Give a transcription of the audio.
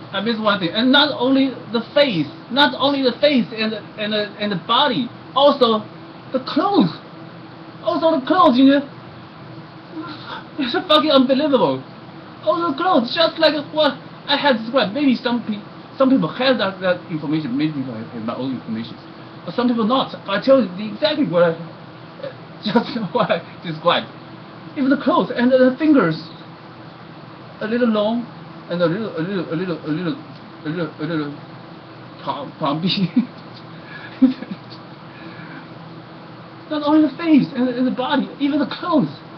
I missed one thing, and not only the face, and the body, also the clothes, you know, it's fucking unbelievable. Also the clothes, just like what I had described. Maybe some people have that information, maybe people have my own information, but some people not. I tell you exactly what I just what I described. Even the clothes and the fingers, a little long, and a little palm. Not only the face and the body, even the clothes.